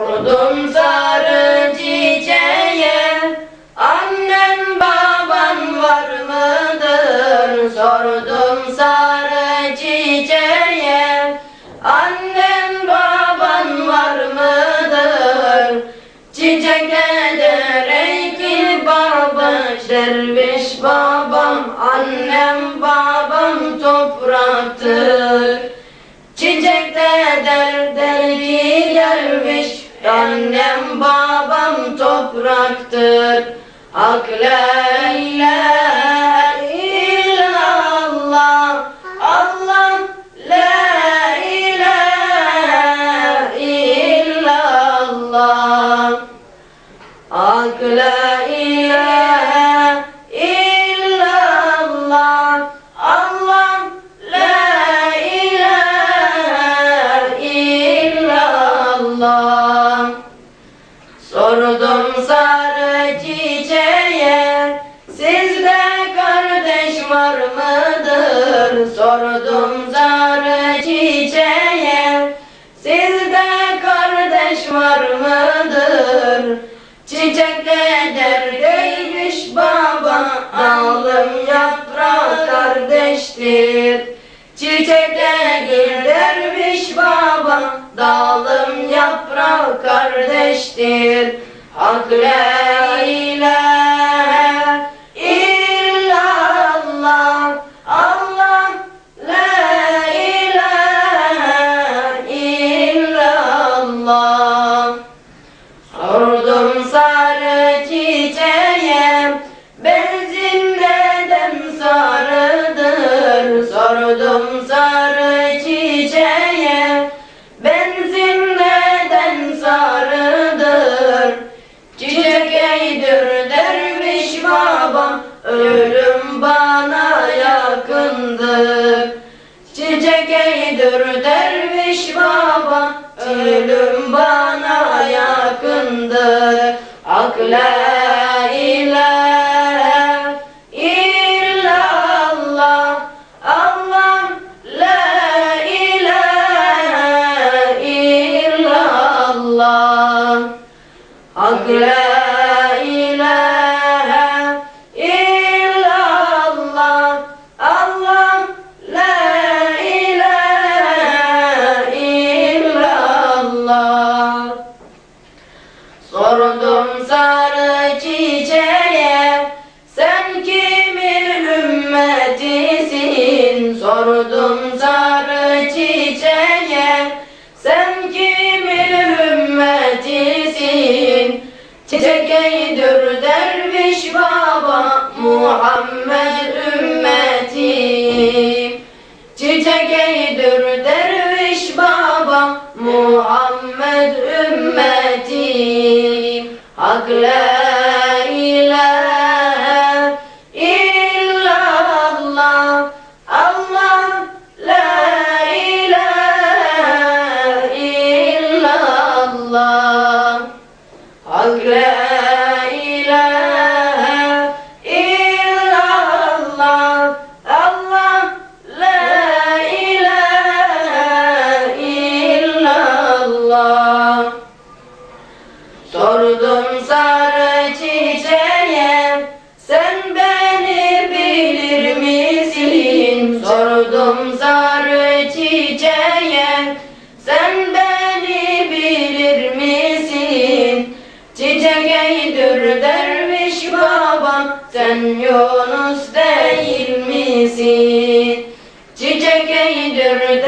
Sordum sarı çiçeğe, annen baban var mıdır? Sordum sarı çiçeğe, annen baban var mıdır? Çiçek nedir ey ki babaş, derviş babam, annem babam topraktır. Çiçek de der ki derviş, annem babam topraktır. Hak la ilahe illallah, Allah la ilahe illallah. Hak la ilahe illallah, Allah la ilahe illallah. Sordum sarı çiçeğe, sizde kardeş var mıdır? Sordum sarı çiçeğe, sizde kardeş var mıdır? Çiçek de derdeymiş baba, alım yaprak kardeştir. Çiçek de derviş baba, dalım yaprak kardeştir. Hak la ilahe illallah, Allah la ilahe illallah. Sordum sarı çiçeğe, benzin neden sarıdır? Sordum sarı çiçeğe, benzin neden sarıdır? Çiçek eydir derviş babam, ölüm bana yakındır. Çiçek eydir derviş baba, ölüm bana yakındır. Hak la ilahe illallah, Allah la ilahe illallah. Hak la ilahe illallah, Allah la ilahe illallah. Sordum sarı çiçeğe, sen kimin ümmetisin? Sordum sarı çiçeğe, sen kimin ümmetisin? Çiçek eydir derviş baba, Muhammed ümmeti. Çiçek eydir derviş baba, Muhammed ümmeti. Hak la ilahe illallah, Allah la ilahe illallah. Hak la ilahe illallah, Allah la ilahe illallah. Sordum sarı çiçeğe, sen beni bilir misin? Sordum sarı çiçeğe, sen beni bilir misin? Çiçek eydir derviş babam, sen Yunus değil misin? Çiçek eydir